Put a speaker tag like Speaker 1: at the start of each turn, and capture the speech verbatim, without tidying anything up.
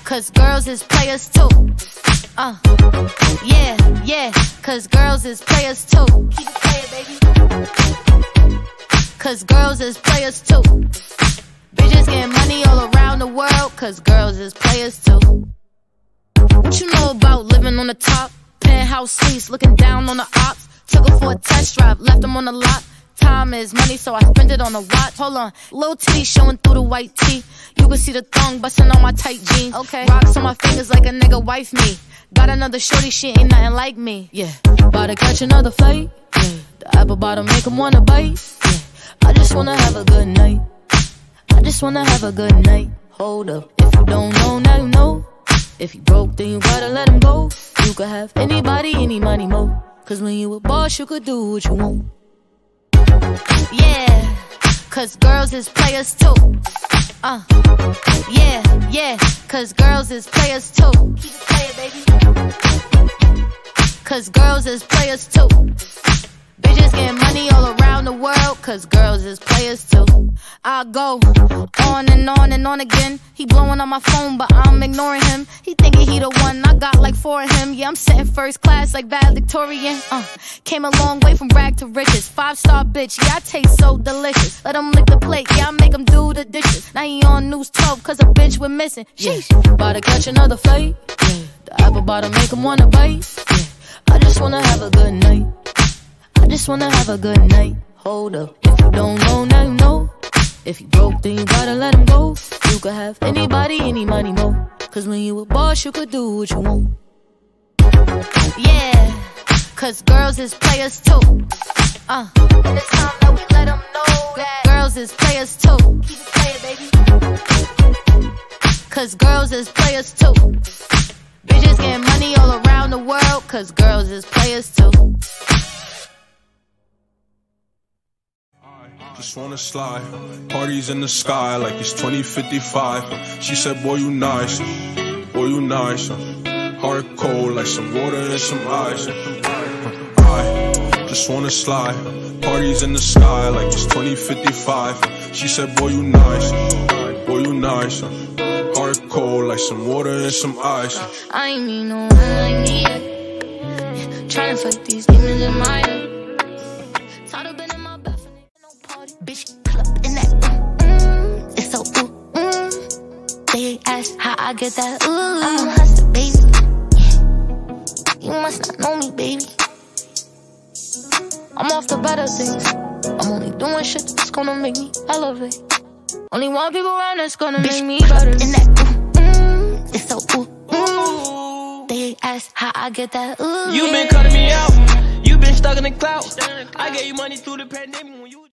Speaker 1: cause girls is players too. Uh, yeah, yeah, cause girls is players too. Keep it playing, baby. Cause girls is players too. Bitches getting money all around the world, cause girls is players too. What you know about living on the top? Penthouse suites, looking down on the ops. Took her for a test drive, left them on the lot. Time is money, so I spend it on a watch. Hold on, little titty showing through the white tee. You can see the thong busting on my tight jeans. Okay, rocks on my fingers like a nigga wife me. Got another shorty, she ain't nothing like me. Yeah, about to catch another flight. Yeah, the apple bottom make him wanna bite. Yeah, I just wanna have a good night. I just wanna have a good night. Hold up, if you don't know, now you know. If you broke, then you gotta let him go. You could have anybody, any money, mo. Cause when you a boss, you could do what you want. Yeah, cause girls is players too. Uh, yeah, yeah, cause girls is players too. Keep it playing, baby. Cause girls is players too. Bitches getting money all around the world, cause girls is players too. I go on and on and on again. He blowing on my phone, but I'm ignoring him. He thinking he the one, I got like four of him. Yeah, I'm sitting first class like valedictorian. Uh, came a long way from rag to riches. Five star bitch, yeah, I taste so delicious. Let him lick the plate, yeah, I make him do the dishes. Now he on news twelve, cause a bitch we're missing. Sheesh, yeah. About to catch another flight. Yeah. The apple bottom make him wanna bite. Yeah. I just wanna have a good night. I just wanna have a good night. Hold up, if you don't know, now you know. If you broke, then you gotta let him go. You could have anybody, any money, mo. Cause when you a boss, you could do what you want. Yeah, cause girls is players too. Uh, and it's time that we let them know that girls is players too. Keep it playing, baby. Cause girls is players too. Bitches getting money all around the world, cause girls is players too.
Speaker 2: Just wanna slide, parties in the sky like it's twenty fifty-five. She said, boy, you nice, boy, you nice. Heart cold like some water and some ice. I just wanna slide, parties in the sky like it's twenty fifty-five. She said, boy, you nice, boy, you nice. Heart cold like some water and some ice.
Speaker 1: I ain't mean no one like me. Yeah, tryna fight these demons in my head. Bitch, pull up in that, mm, mm, it's so ooh, mm. They ask how I get that, ooh. I'm a hustler, baby. Yeah. You must not know me, baby. I'm off the better things. I'm only doing shit that's gonna make me elevate. Only one people around that's gonna bitch, make me better. In that, ooh, mm, it's so ooh, mm. They ask how I get that, ooh.
Speaker 3: You been cutting me out. You been stuck in the clout. I gave you money through the pandemic when you